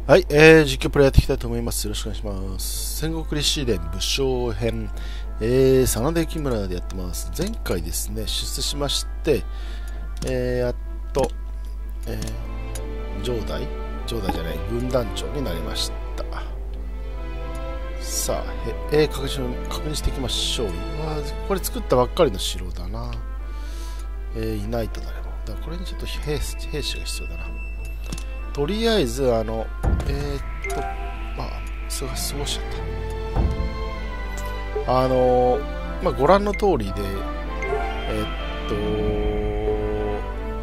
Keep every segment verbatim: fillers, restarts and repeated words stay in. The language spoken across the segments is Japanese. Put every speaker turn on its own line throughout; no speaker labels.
はい、えー、実況プレイやっていきたいと思います。よろしくお願いします。戦国列士伝武将編、えー、真田幸村でやってます。前回ですね、出世しまして、えー、やっと、えー、城代城代じゃない、軍団長になりました。さあ、えー、確認、確認していきましょう。これ作ったばっかりの城だな。えー、いないと誰も。だからこれにちょっと兵、兵士が必要だな。とりあえず、あの、えー、っと、まあ、すごい過ごしちゃった。あの、まあ、ご覧の通りで、えー、っ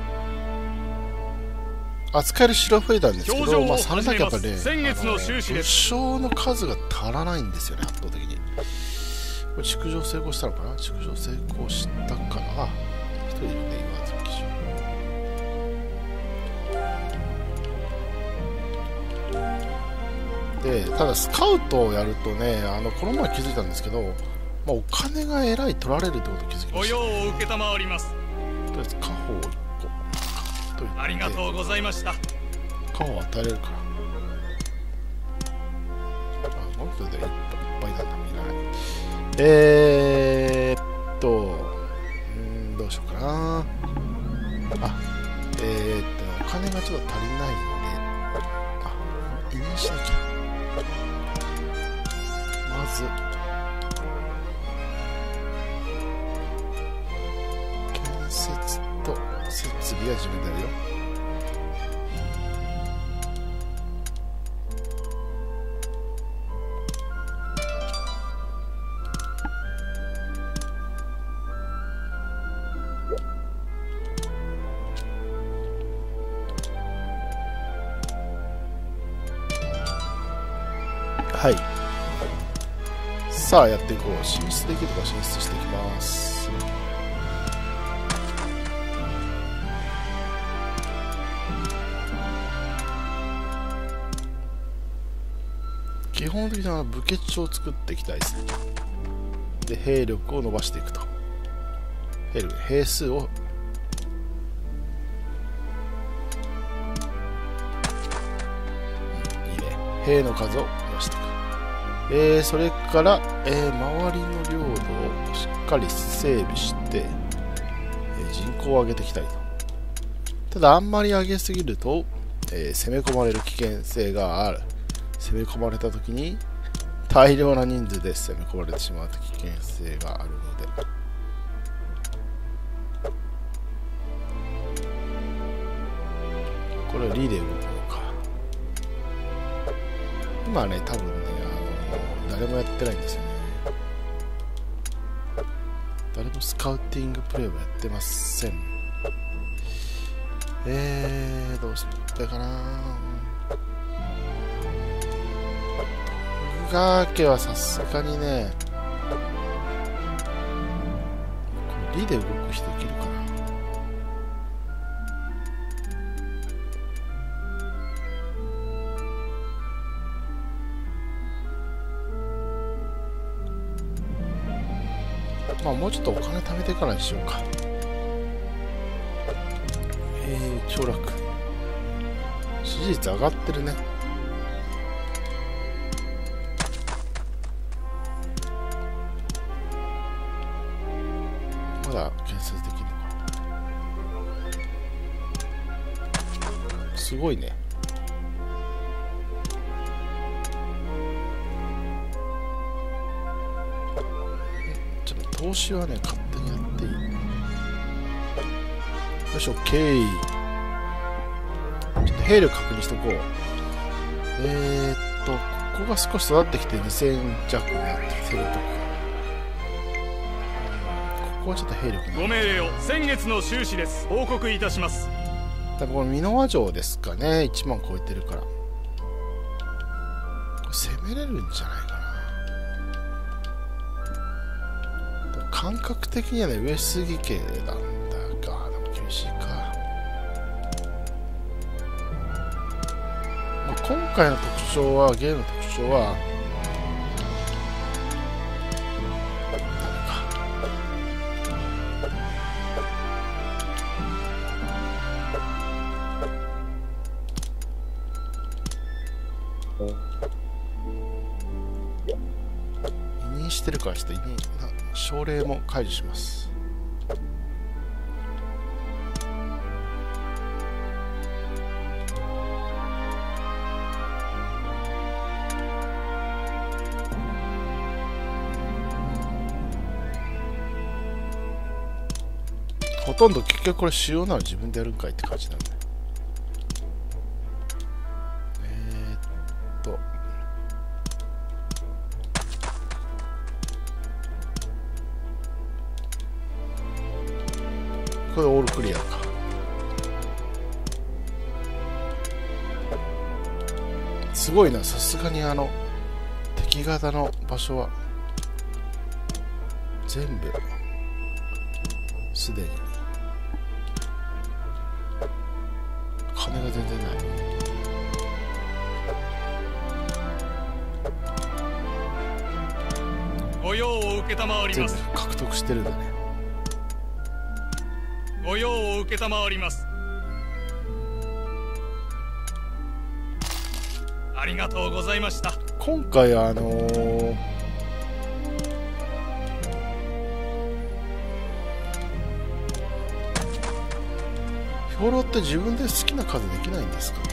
と、扱える城増えたんですけど、まあ、それだけやっぱね、武将の数が足らないんですよね、圧倒的に。これ、築城成功したのかな築城成功したかなあ、一人いるね、今、さっき。でただスカウトをやるとね、あのこの前気づいたんですけど、まあ、お金がえらい取られるってことに気づきました、ね。
ご用を受けたまわります。
とりあえず家宝をいっこといて、
ありがとうございました。
家宝を与えれるから。あ、この人でいっぱいなんだ、いらない。えーっと、うん、どうしようかな。あ、えーっと、お金がちょっと足りないんで、あ、委任しなきゃ。まず建設と設備は自分でやるよ。はい、さあやっていこう。進出できるか進出していきます。基本的な武家地を作っていきたいですね。で兵力を伸ばしていくと。兵力兵数をいいね。兵の数を伸ばしていく。えー、それから、えー、周りの領土をしっかり整備して、えー、人口を上げていきたいと。ただあんまり上げすぎると、えー、攻め込まれる危険性がある。攻め込まれた時に大量な人数で攻め込まれてしまうと危険性があるので、これをリレー動くのか。今ね、多分ね、誰もやってないんですよね。誰もスカウティングプレイをやってません。えー、どうしたかな。徳川家はさすがにね、これリで動く人いけるかな。まあもうちょっとお金貯めてからにしようか。えー、凋落。支持率上がってるね。まだ建設できるのか。すごいね。投資はね、勝手にやっていい。よし、オッケー。ちょっと兵力確認しとこう。えー、っと、ここが少し育ってきてにせん弱になってきてるとこ。ここはちょっと兵力
ご命令を。先月の収支です。報告いたします。
だこの箕輪城ですかね。いちまん超えてるから。これ攻めれるんじゃないかな。感覚的にはね、上杉家なんだが、でも厳しいか。まあ、今回の特徴は、ゲームの特徴は、 してるからちょっと委任奨励も解除します。ほとんど結局これ主要なの自分でやるんかいって感じなんだよ。えー、っとこれオールクリアか。すごいな、さすがにあの敵方の場所は全部すでに金が全然ない。
ご用を承ります。
全部獲得してるんだね。
ご用を承ります。ありがとうございました。
今回あのー、兵糧って自分で好きな数できないんですかね。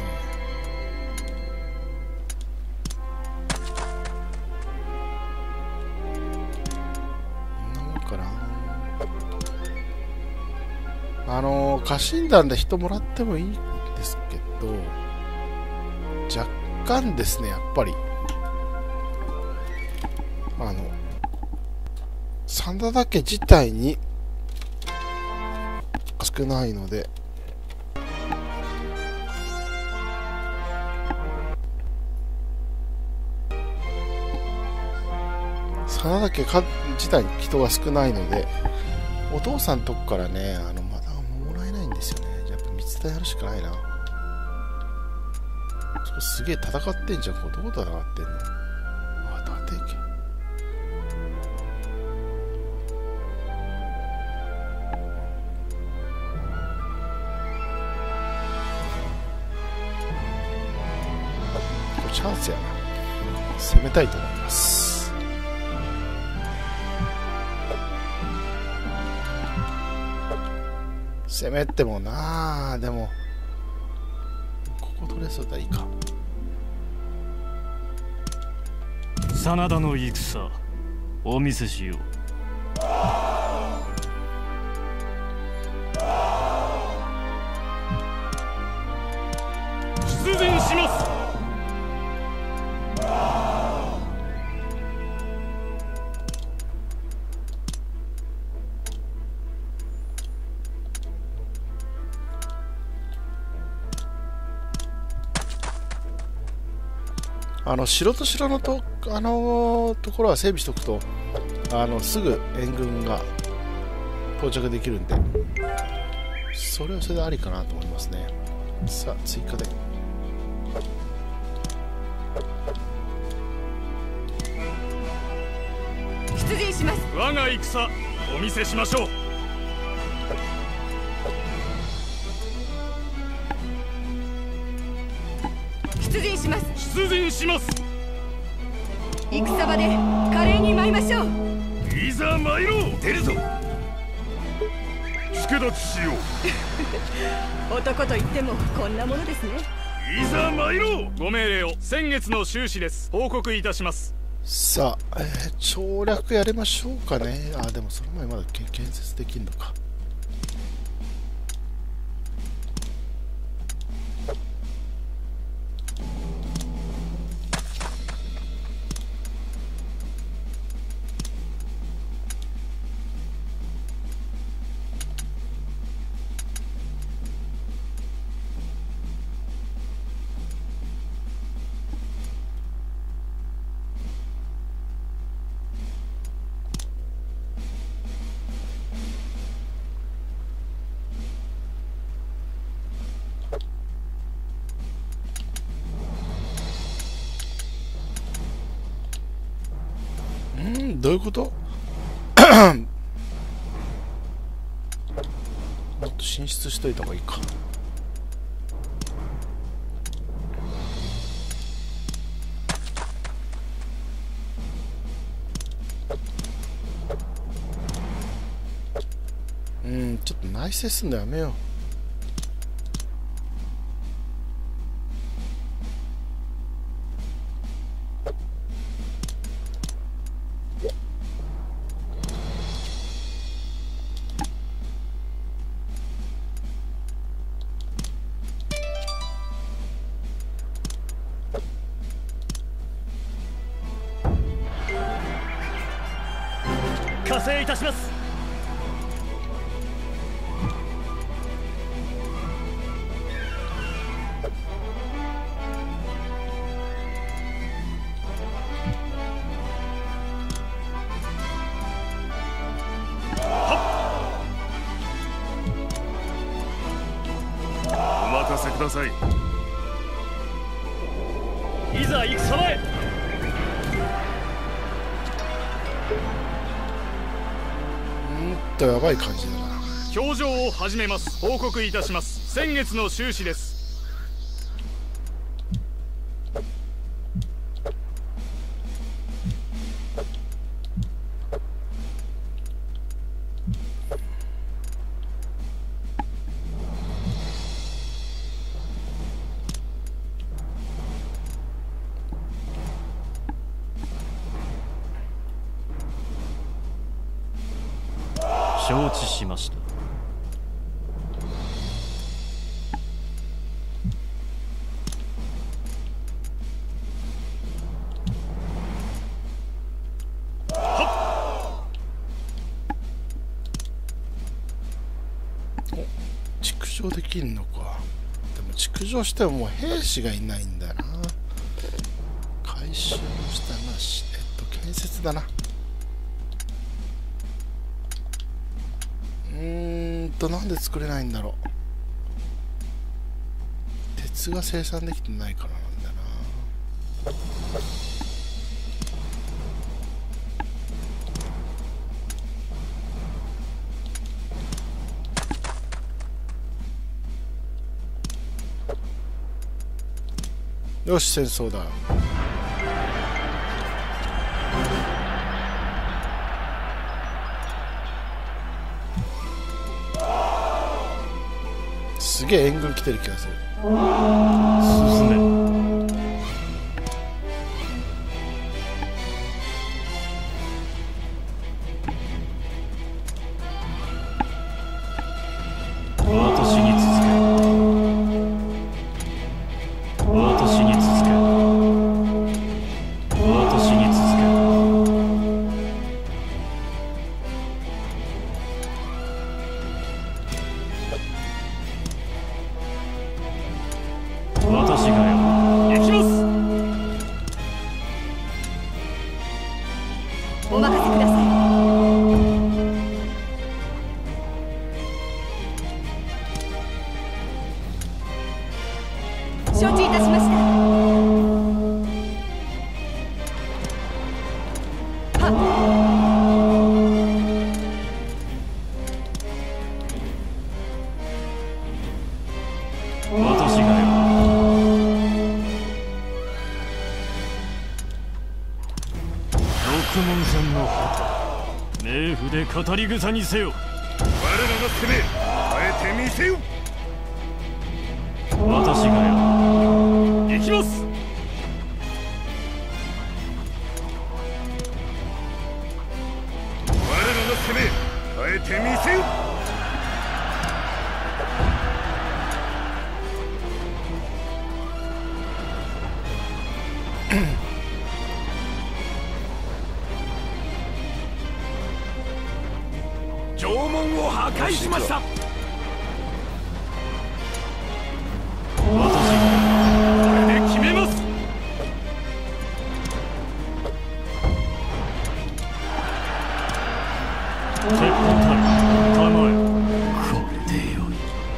こんなもんかな。あのー、家臣団で人もらってもいいんですけど、若干ですね、やっぱりあの真田家自体に少ないので、真田家か自体に人が少ないので、お父さんのとこからね、あのまだもらえないんですよね。じゃあやっぱ三つ伝やるしかないな。そこすげえ戦ってんじゃん。これどこ戦ってんの。あ、立て家。これチャンスやな。攻めたいと思います。攻めてもなあ、でもここ取れそうだ。いいか。
真田の戦お見せしよう。
出陣します。
あの城と城のと、あのー、ところは整備しておくと、あのすぐ援軍が到着できるんで、それはそれでありかなと思いますね。さあ追加で
出陣します。
我が戦お見せしましょう。
出陣します。
出陣します。
戦場で華麗に舞いましょう。
いざ参ろう。出るぞ。助立ちしよ
う男と言ってもこんなものですね。
いざ参ろう。ご命令を。先月の収支です。報告いたします。
さあ、えー、調略やりましょうかね。あ、でもその前まだ建設できんのか。どういうこともっと進出しといた方がいいか。 内省すんのやめよう。
加勢いたします。
お任せください。
いざ戦場へ。
うんとやばい感じだな。
表情を始めます。報告いたします。先月の収支です。
承知しました。
築城できんのか。でも築城してももう兵士がいないんだな。回収したなし、えっと建設だな。うーんとなんで作れないんだろう。鉄が生産できてないからなんだな。よし戦争だ。すげえ援軍来てる気がする。
進め。私に続け。私に続け。私に続け。私がよ。行きます。
お任せください。承知いたしました。はっ。
私がよ。六門山の旗、冥府で語り草にせよ。
我らの攻め、耐えてみせよ。
私がよ。
行きます。我らの攻め、耐えてみせよ。城門を破壊しました。
私が
これで決めます。
鉄砲隊構え。これでよい。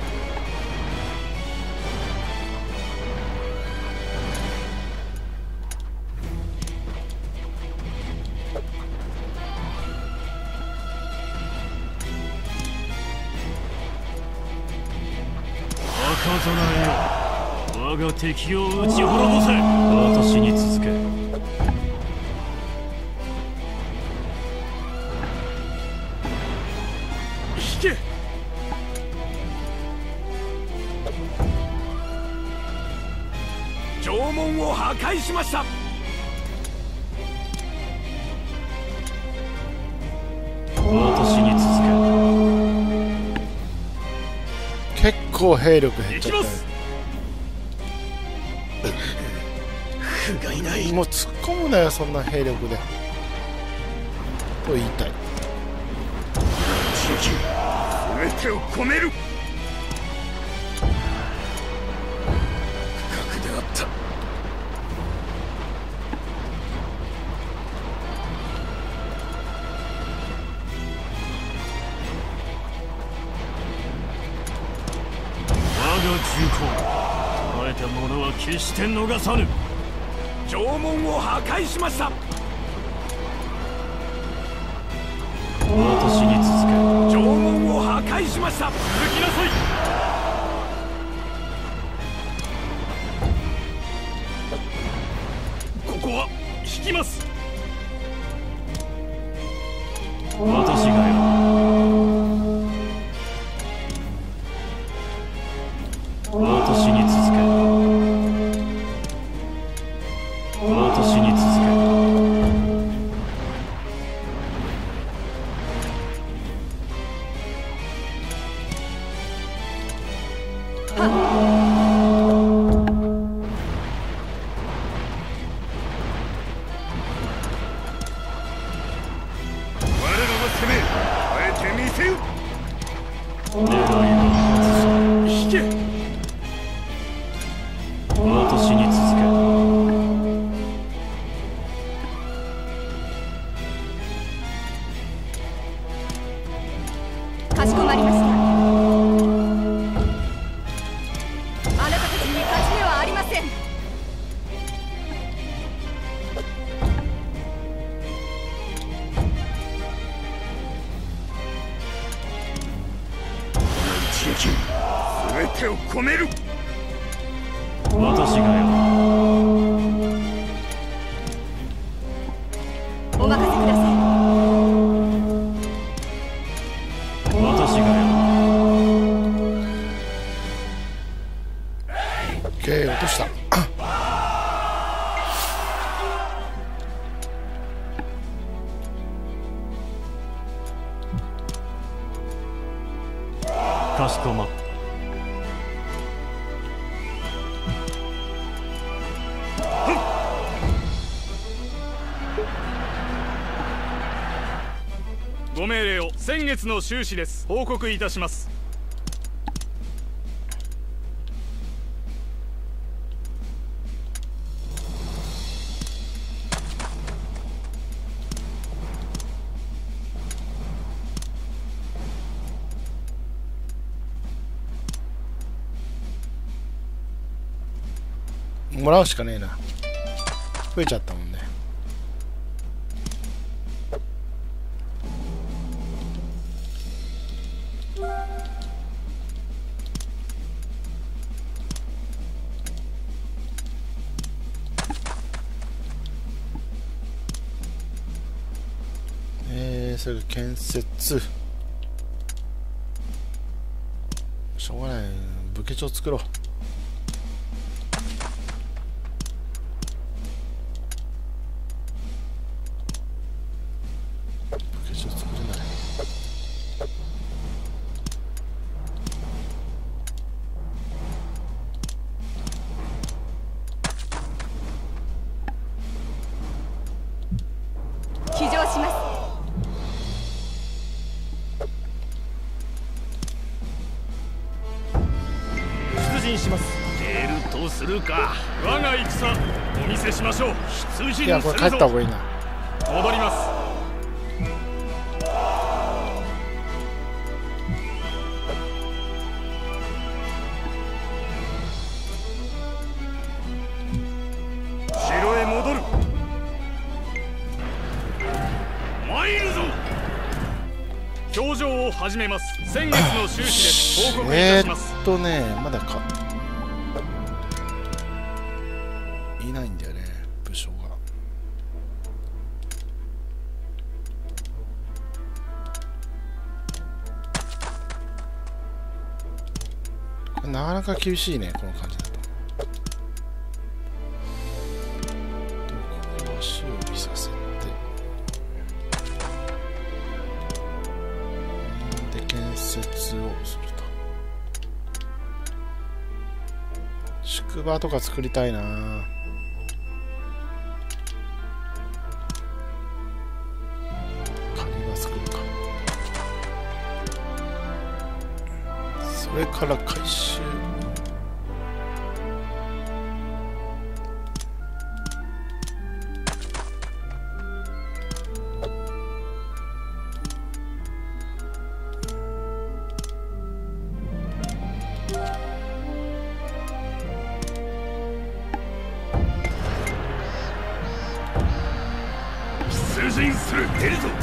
赤備えよ、我が敵を撃ち滅ぼせ。私に続け。
引け。 城門を破壊しました。
私に続
け。結構兵力減っちゃったね。
不甲斐ない。
もう突っ込むなよそんな兵力でと言いたい。
全てを込める。不覚であった。
我が重工捉えた者は決して逃さぬ。
城門を破壊しました。
私に続け。
城門を破壊しました。続きなさい。ここは引きます。
私がよ。私に続け。私に続け。
かしこまりました。あなたたちに勝ち目はありません。
この一撃全てを込める。
私がよ。
お任せください。
私がよ。
オッケー、落とした。
かしこまった。
ご命令を。先月の収支です。報告いたします。
もらうしかねえな。増えちゃったもんね。えー、それが建設。しょうがない。武家帳作ろう。
騎乗します。
出陣します。出るとするか。我が戦お見せしましょう。出陣するぞ。
いや、これ帰った方がいいな。
戻ります。城へ戻る。参るぞ。表情を始めます。先月の収支です。報告いたします。
えーっとね、まだかいないんだよね、武将が。これなかなか厳しいね、この感じだと。 足を見させて、で建設をすると。宿場とか作りたいな。鍵は作るか。それから回収。
出陣する。出るぞ。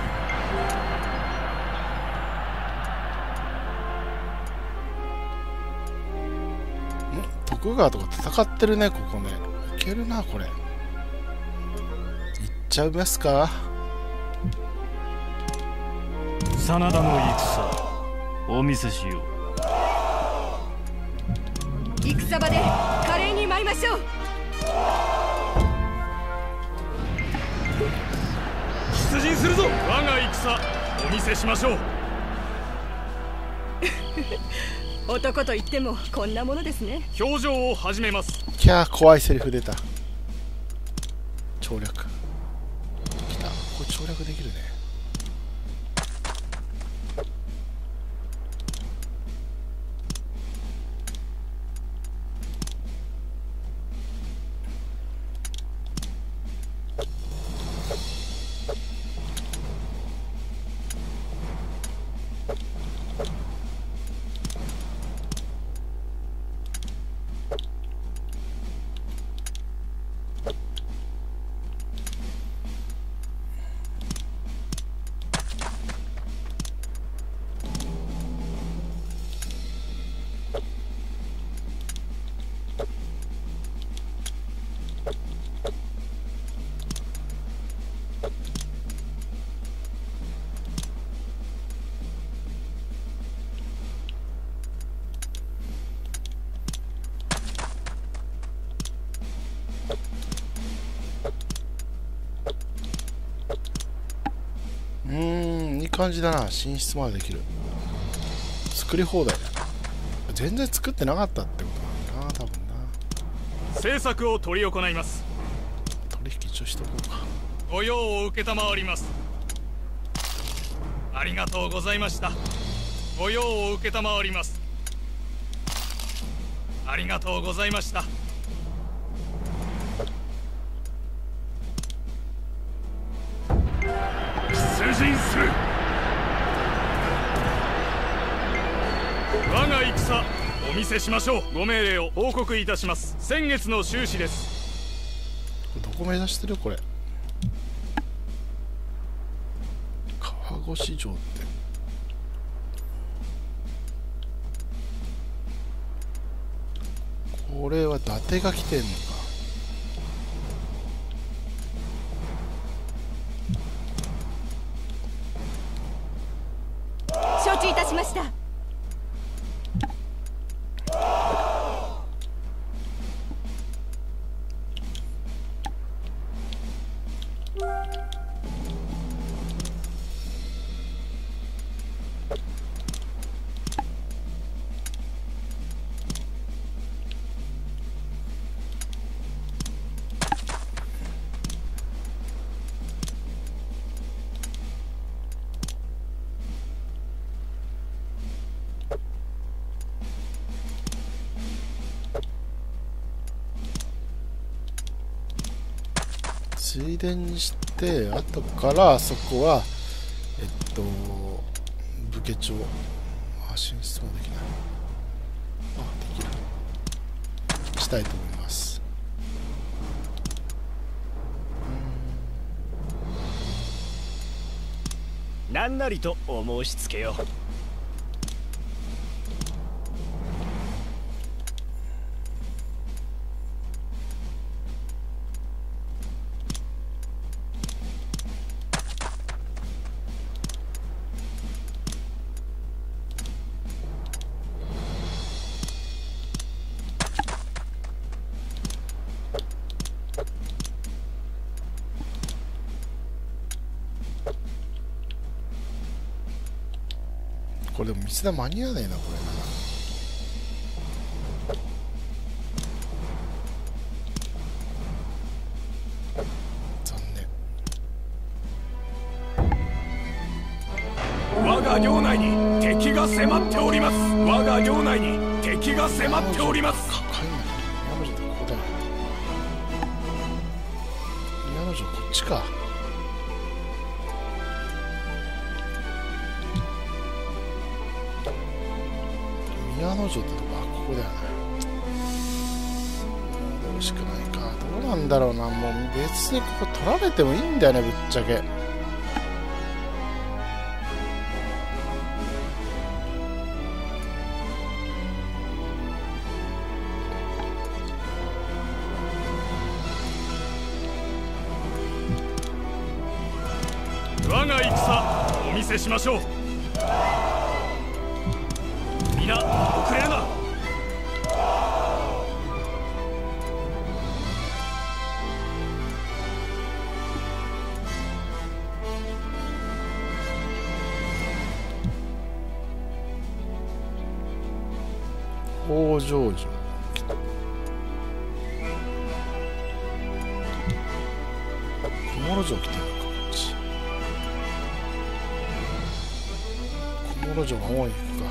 徳川とか戦ってるね、ここね。いけるな、これ。いっちゃいますか。
真田の戦、お見せしよう。
戦場で華麗に舞いましょう。
出陣するぞ。我が戦、お見せしましょう。
男と言ってもこんなものですね。
表情を始めます。
キャー、怖いセリフ出た。調略きた。これ調略できるね。うーん、いい感じだな。寝室までできる。作り放題だな。全然作ってなかったってことなんだな、多分な。
政策を執り行います。
取引一応しとこうか。
御用を受けたまわります。ありがとうございました。御用を受けたまわります。ありがとうございました。
出陣する。
我が戦、お見せしましょう。ご命令を報告いたします。先月の収支です。
これどこ目指してるこれ。川越城って。これは伊達が来てんのか。
承知いたしました。
ついでにして後からあそこはえっと武家町、あ、進出もできない。あ、できる。したいと思います。
何なりとお申し付けよう。
れでも水田間に合わねえなこれな。残念。
我が領内に敵が迫っております。我が領内に敵が迫っております。
抱えないと。宮之城ここだよ。宮之城こっちか。宮之城ってとこはここだよな。どうしかないか。どうなんだろうな。もう別にここ取られてもいいんだよね、ぶっちゃけ。
我が戦お見せしましょう。皆遅れるな。
北条城。小諸城来てるのかこっち。小諸城守りに行くか。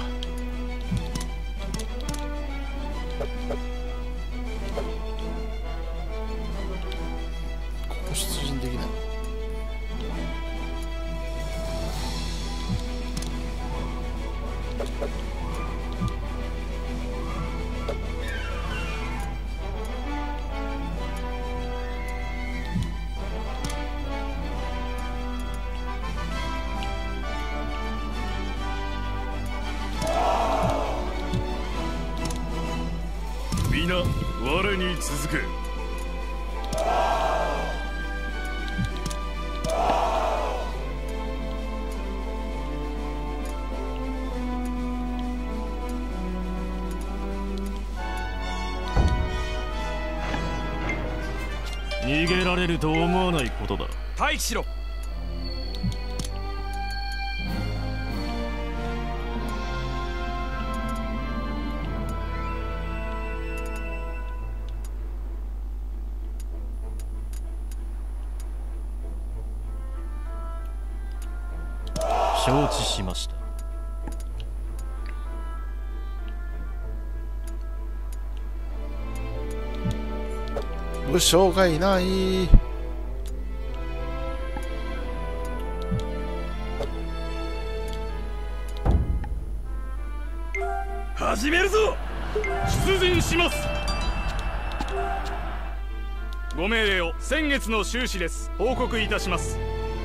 ここ出陣できない。
皆我に続け。逃げられると思わないことだ。
待機しろ。
承知しました。
武将がいない。
始めるぞ。
出陣します。ご命令を。先月の収支です。報告いたします。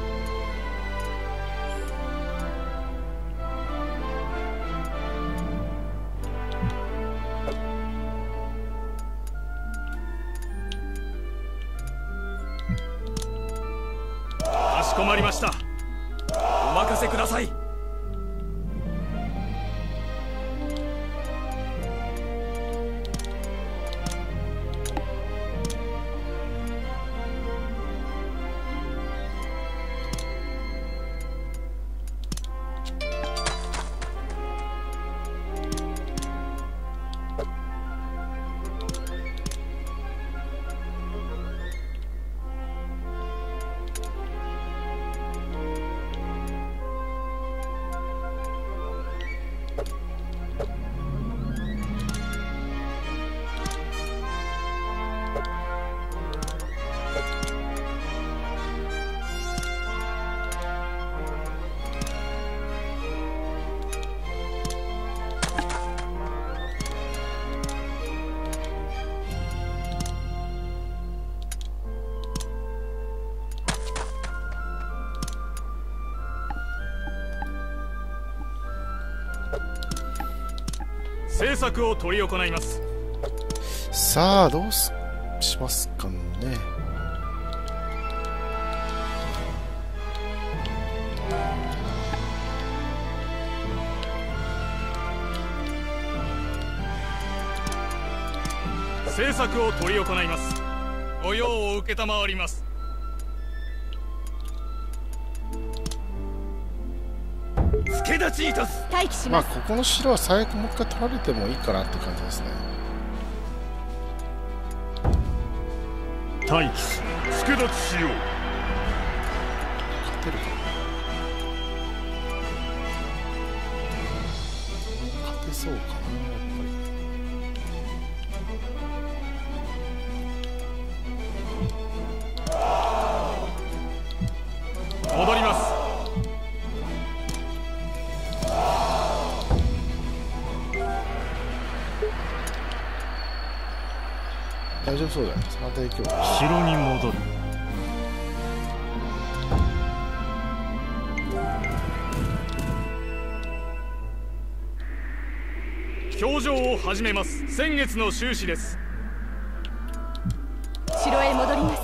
かしこまりました。
お任せください。
政策を執り行います。
さあどうすしますかね。
政策を執り行います。ご用を承ります。
助太立ちいたす。
待機します。
まあここの城は最悪もう一回取られてもいいかなって感じですね。
待機する。
助立ちしよう。
勝てるかな。勝てそうかな、やっぱり。
戻ります。
大丈夫そうだよね。その辺り今日
城に戻る。
表情を始めます。先月の収支です。
城へ戻ります。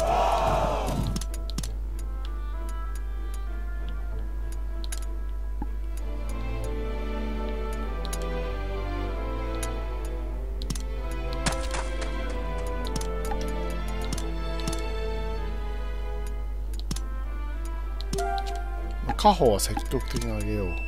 家宝は積極的にあげよう。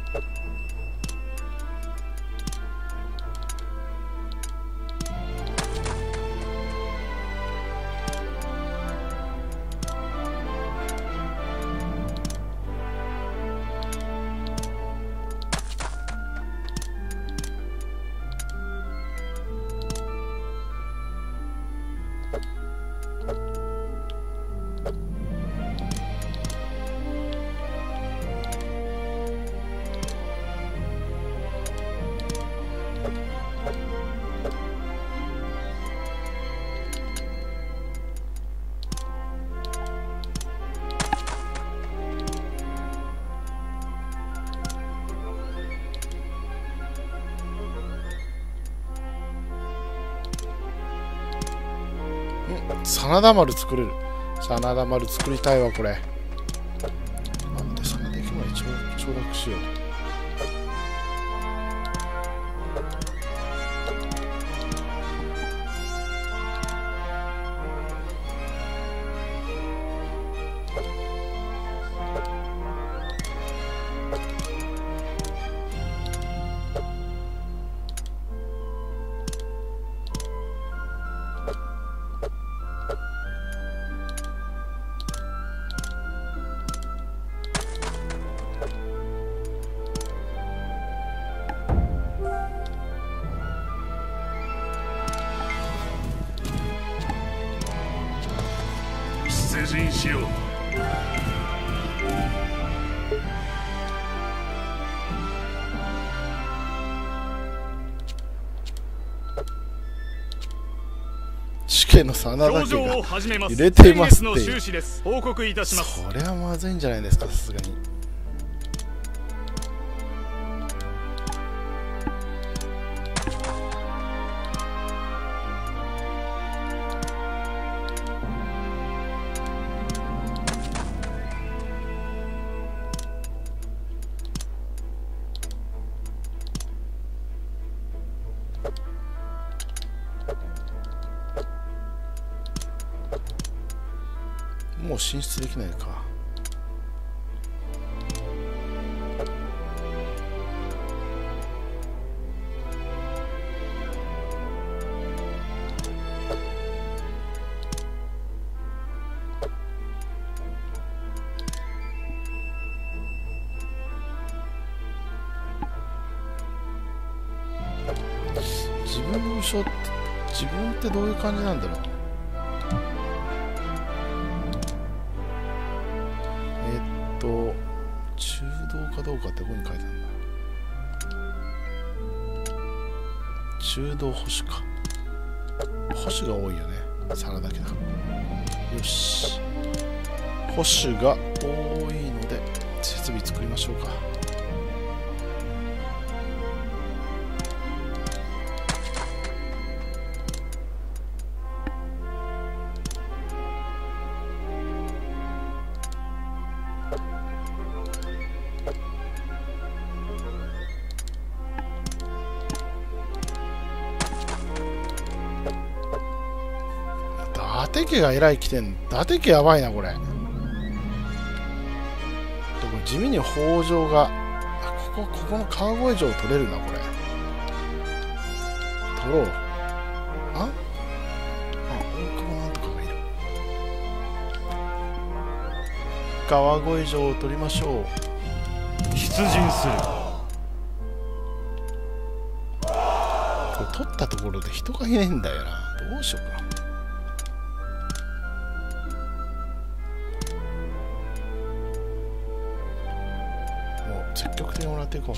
真田丸作れる。真田丸作りたいわこれ。なんで真田駅まで一番承諾しよう。
出陣しよう。
死刑の真田
表情
家が
を始めます。
入れていますっていう
先月の収支です。報告いたします。
それはまずいんじゃないですか、さすがに。もう進出できないか。自分の後ろって自分ってどういう感じなんだろう。と中道かどうかってここに書いてあるんだ。中道保守か。保守が多いよね、真田家だから。よし、保守が多いので設備作りましょうか。伊達家がえらい来てん。伊達家やばいなこれ。でこれ地味に北条が、あ、ここここの川越城取れるなこれ。取ろう。ああ、大久保なんとかがいる。川越城を取りましょう。
出陣する。
これ取ったところで人がいないんだよな。どうしようかな。積極的にもらっていこう。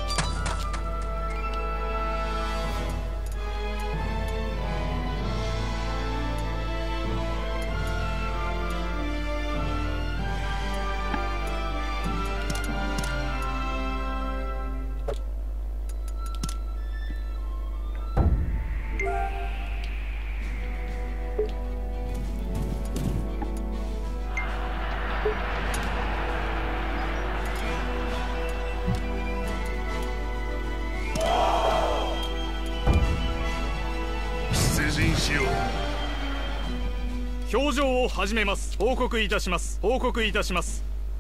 表情を始めます。報告いたします。報告いたします。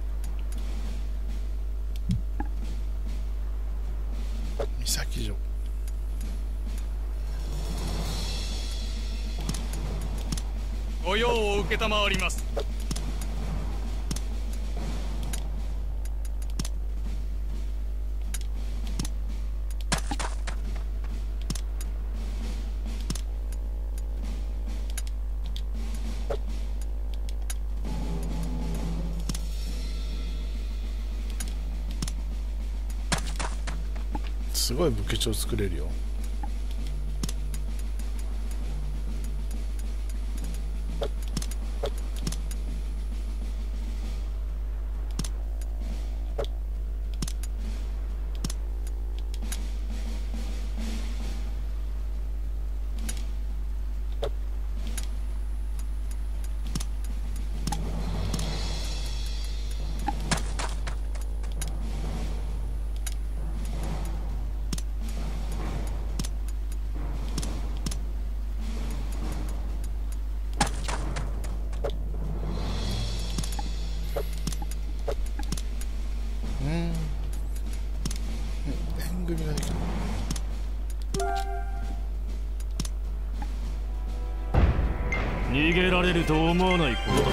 三崎城。
御用を承ります。
すごい武家町作れるよ。
逃げられると思わないことだ。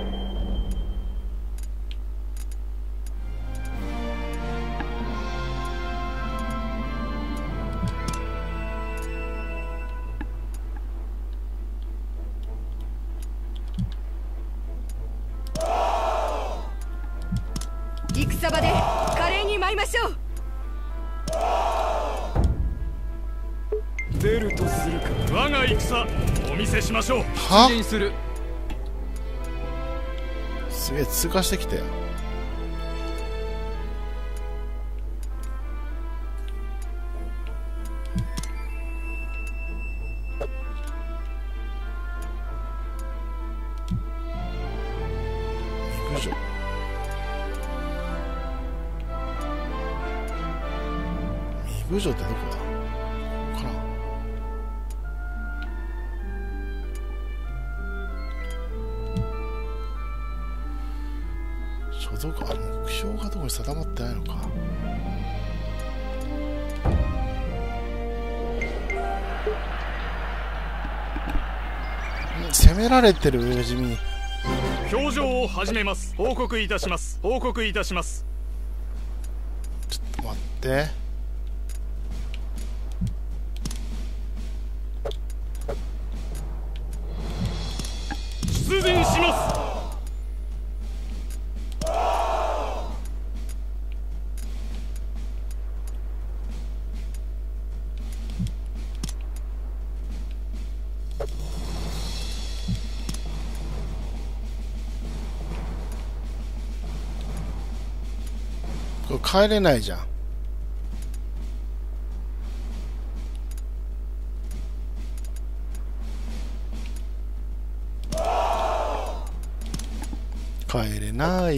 戦場で華麗に舞いましょう。
出るとするか。
我が戦お見せしましょう。
は
出陣する。
すげえ通過してきて。陸上三部城ってどこだ。ここかな。所属あ目標がどこに定まってないのか。攻められてる上地味。
表情を始めます。報告いたします。報告いたします。
ちょっと待って。
出陣します。
これ帰れないじゃん。帰れない。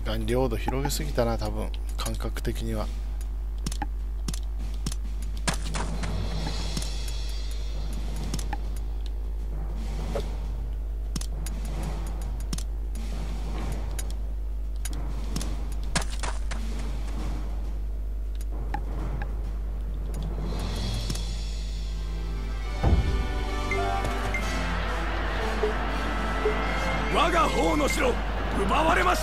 かに領土広げすぎたな、多分感覚的には。
我が方の城奪われました。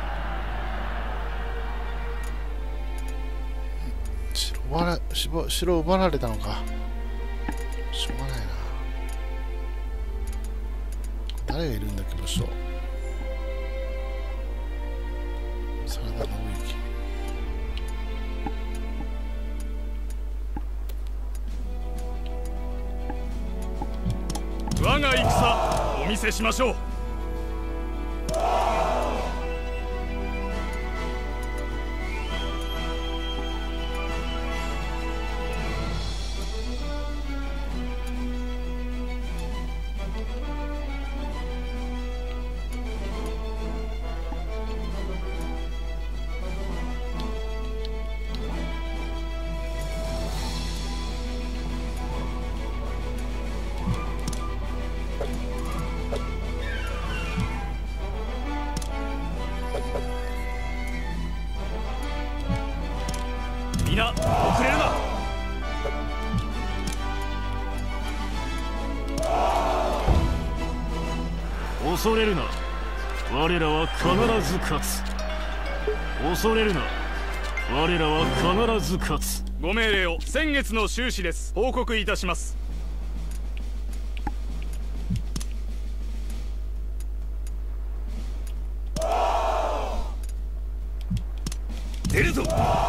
城奪われ城城奪われたのか。しょうがないな。誰がいるんだっけ、武将。真田信
之。我が戦お見せしましょう。皆遅れるな。
恐れるな。我らは必ず勝つ。恐れるな。我らは必ず勝つ。
ご命令を。先月の収支です。報告いたします。
出るぞ。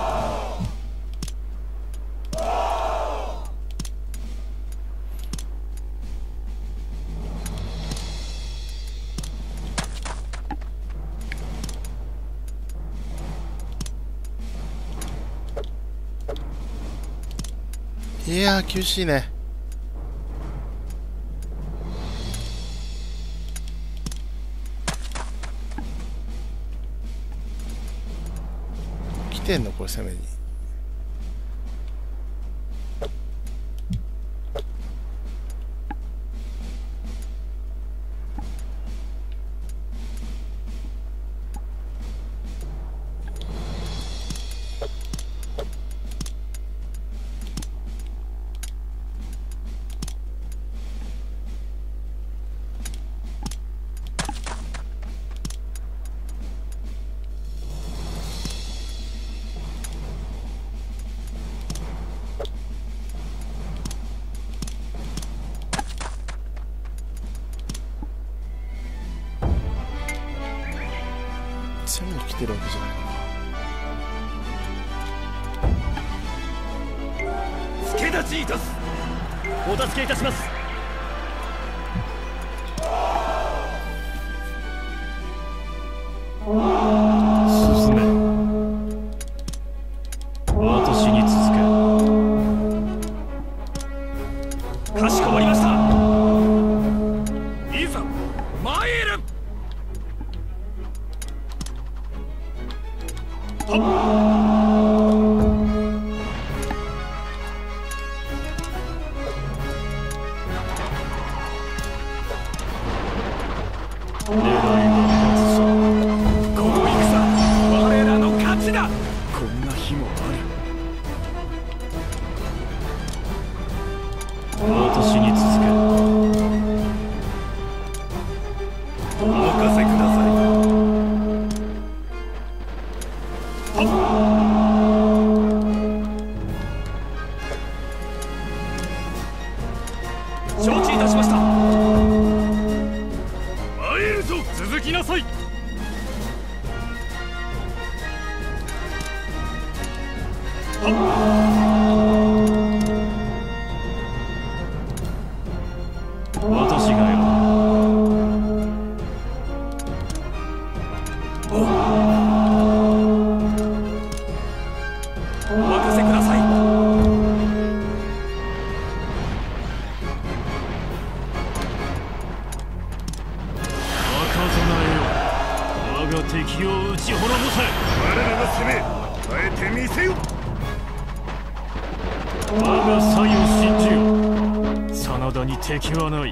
いやー厳しいね。来てんのこれ攻めに。攻めに来てるわけじゃないのか。
助立ちいたす。
お助けいたします。進め。私に続け。
かしこまりました。いざ参る。
私に続け。
お任せください。承知いたしました。
参るぞ。続きなさい。
私がよ。
お任せください。
若備えよ。我が敵をを撃ち滅ぼせ。
我らが攻め耐えてみせよ。
我が才を信じよ。真田に敵はない。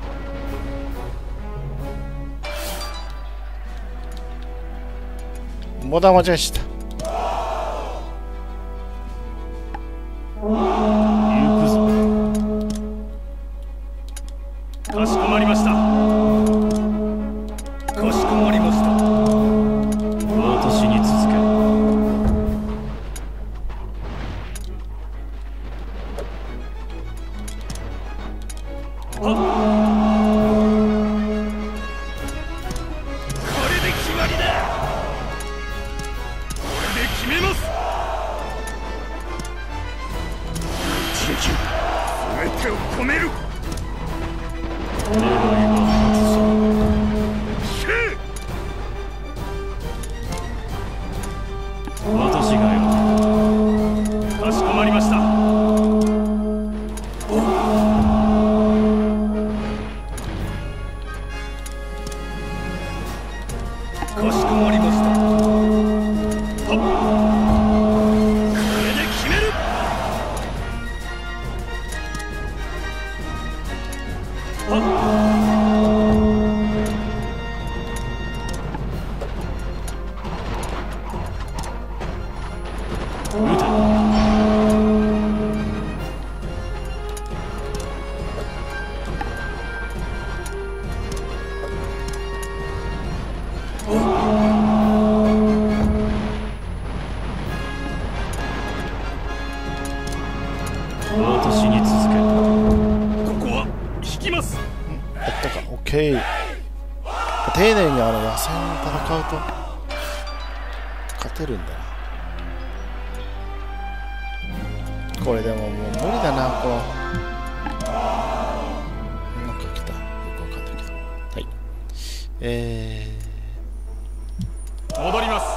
ボタン間違えした。
行くぞ。
かしこまりました。かしこまりました。
私に続け。
はっ、これで決まりだ。これで決めます。一撃全てを込める。
狙いは外そう。私がよ。
かしこまりました。かしこまりました。はっ、これで決める。はっ、
撃て。私に続け。
ここは引きます。
やったか。オッケー。丁寧にあの野戦を戦うと勝てるんだな。これでももう無理だな。このなんか来た。よくわかんないけど。はい。え
戻ります。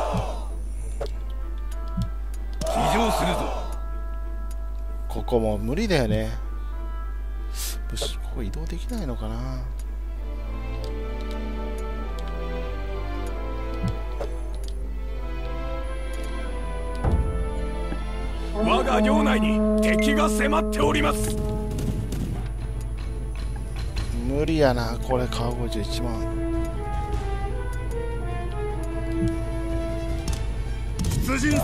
騎乗するぞ。
ー、ここもう無理だよね。よし、ここ移動できないのかな。
我が領内に敵が迫っております。
無理やな。これカウボーイじゅういちまん。
出陣するぞ。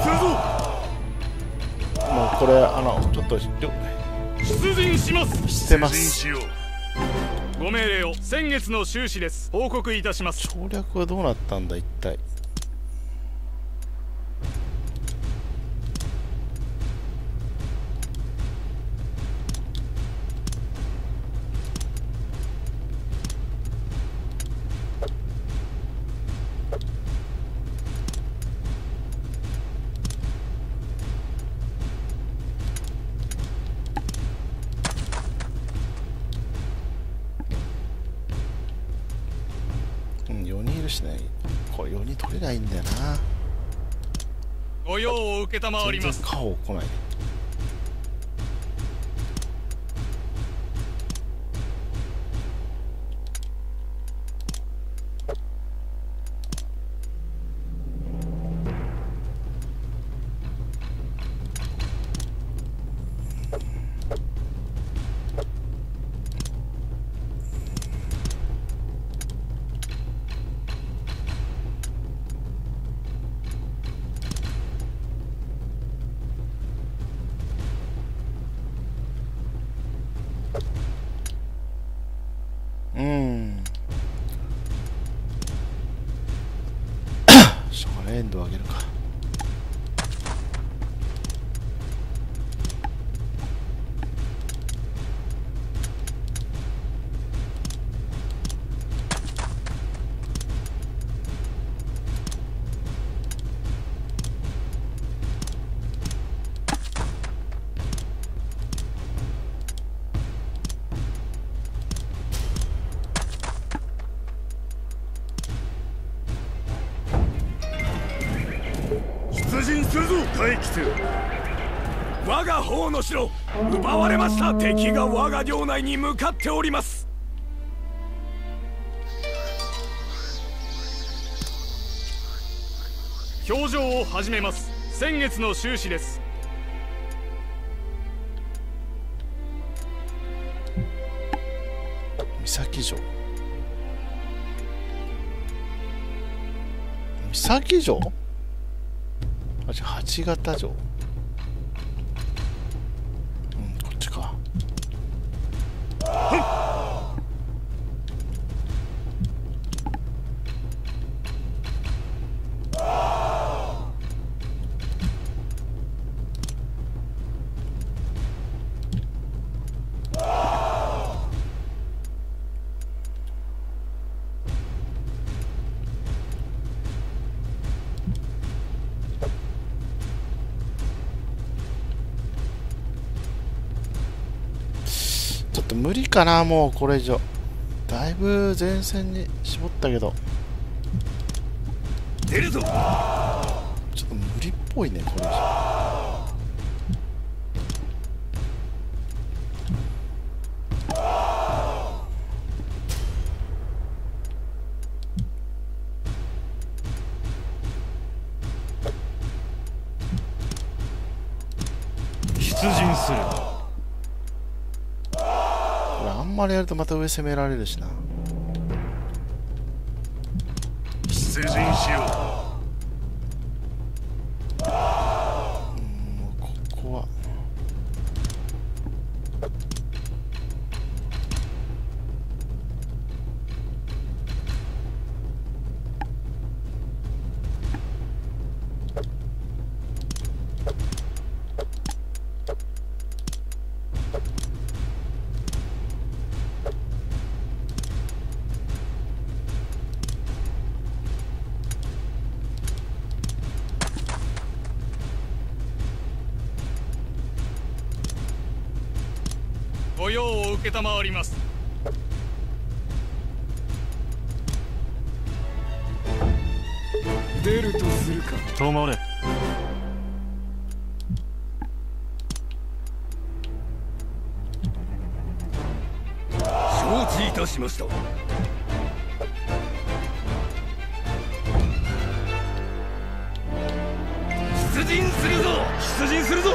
もうこれあのちょっと
出陣します。
してま
出陣
す。
しよう。
ご命令を。先月の収支です。報告いたします。
省略はどうなったんだ一体。よにんいるしね。これよにん取れないんだよな。
ご用を受けたまわります。
全然顔来ない。うん。しょうがない。エンドを上げるか。
出陣するぞ。待機せよ。我が方の城奪われました。敵が我が領内に向かっております。
表情を始めます。先月の収支です。
三崎城、三崎城、あ、じゃあ八形城、うん、こっちか。無理かな、もうこれ以上。だいぶ前線に絞ったけど
出るぞ。
ちょっと無理っぽいね、これ以
上。出陣する。
あんまりやるとまた上攻められるしな。
出陣しよ
うん、もうここは
御用を受けたまわります。
出るとするか。
止まれ。
承知いたしました。出陣するぞ。出陣するぞ。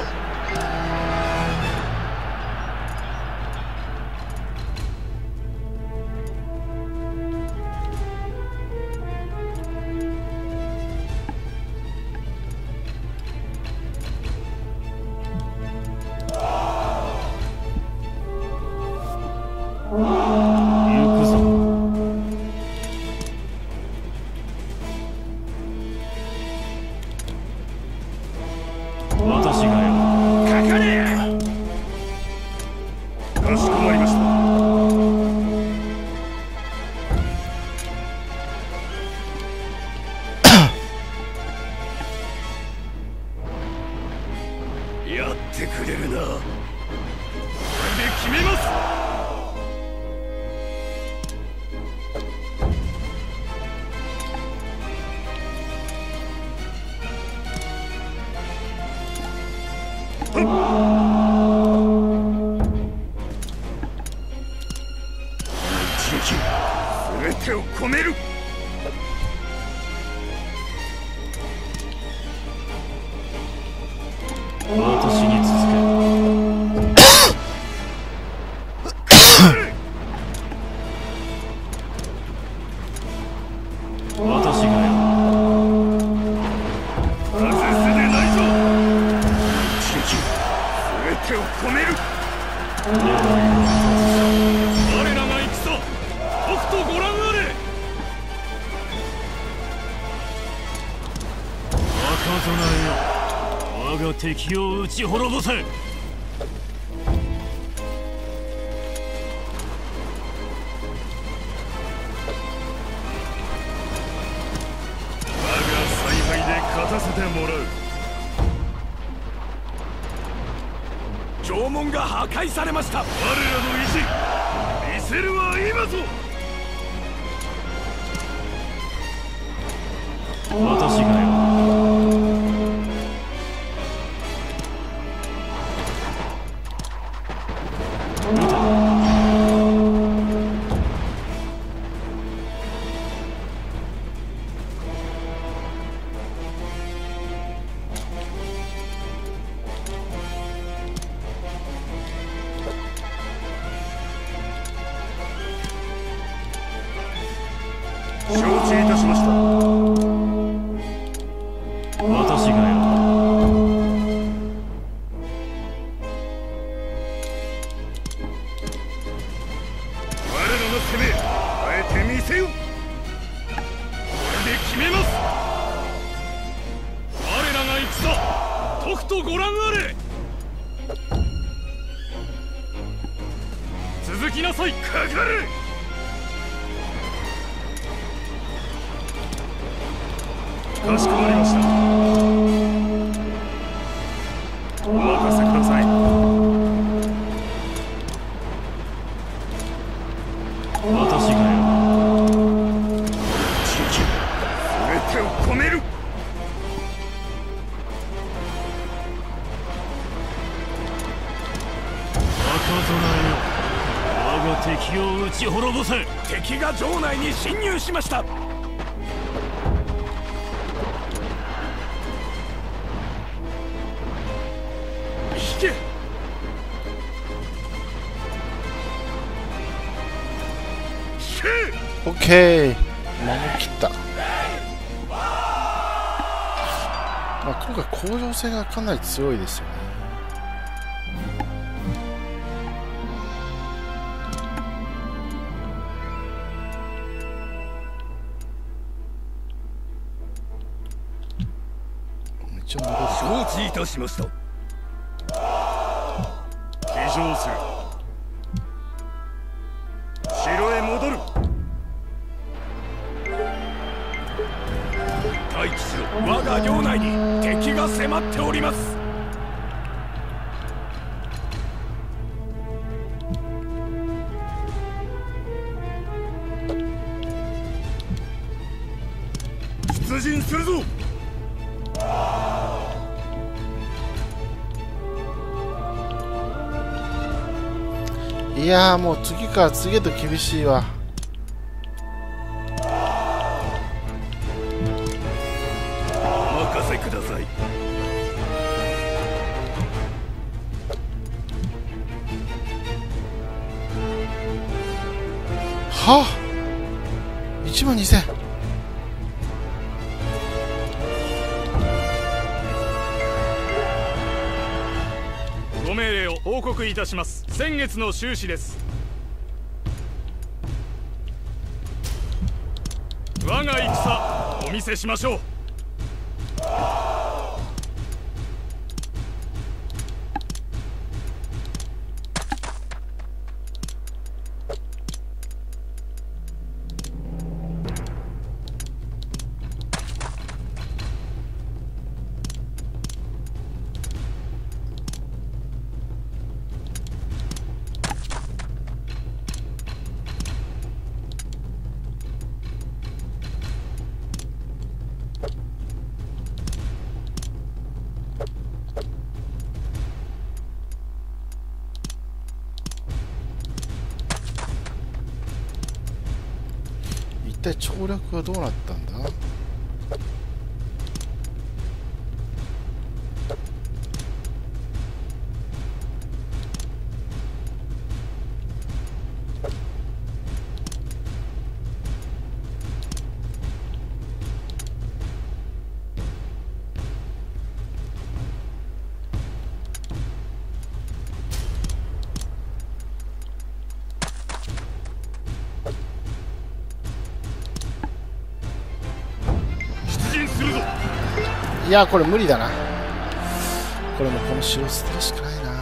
私がよ。
かかれ。かしこまりました。やってくれるな。これで決めます。全てを込める。
私に続け。私がよ。
外せでないぞ。一撃全てを込める。我らが戦、とくとご覧あれ。
若造よ、我が敵を討ち滅ぼせ。
我が采配で勝たせてもらう。城門が破壊されました。我らの意地見せるは今ぞ。
私がよ。
承知いたしました。
私がやる。
我らの攻め、あえて見せよ。これで決めます。我らが戦、とくとご覧あれ。続きなさい。かかれ。かしこまりました。お任せください。
私がやる。
すべてを込める。
若備えよ、我が敵を撃ち滅ぼせ。
敵が城内に侵入しました。引け。
オッケー、守りきった。まあ、今回攻城戦がかなり強いですよね。めっちゃ戻る。
承知いたしました。
騎乗する。城へ戻る。
待機しろ。我が領内に敵が迫っております。
出陣するぞ。
いやー、もう次から次へと厳しいわ。
お任せください。
はあ、いちまんにせん。
ご命令を報告いたします。先月の収支です。我が戦、お見せしましょう。
一体調略はどうなったんだ。いやー、これ無理だな。これもこの城捨てるしかないな。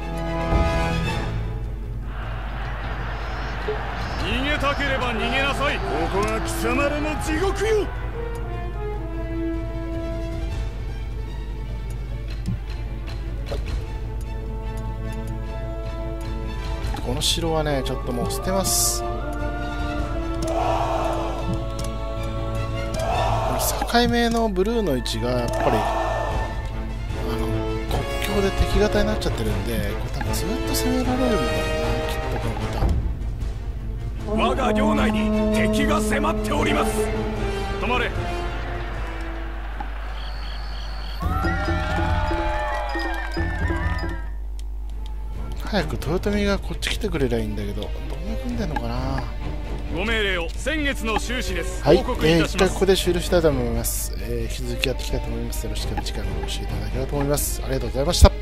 逃げたければ逃げなさい。ここが貴様らの地獄よ。
この城はね、ちょっともう捨てます。境目のブルーの位置がやっぱりあの国境で敵型になっちゃってるんで、これ多分ずっと攻められるんだろうな、きっとこの方。
我が領内に敵が迫っております。
止まれ。
早く豊臣がこっち来てくれりゃいいんだけど、どんな組んでんのかな。
ご命令を。先月の収支です。
はい、
報告
えー、
いたします。
一回ここで終了したいと思います。えー、引き続きやっていきたいと思います。よろしければ次回もご視聴いただければと思います。ありがとうございました。